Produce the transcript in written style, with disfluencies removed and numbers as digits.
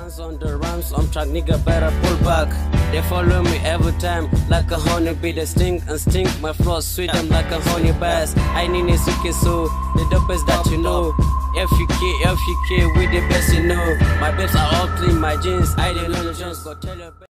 Hands on the rams, on track, nigga better pull back. They follow me every time like a honeybee. They stink and stink, my flow sweet them like a honey bass. I need a suki so the dopest that you know. FUK, with the best you know. My babes are all clean, my jeans, I didn't know the Jones, go tell your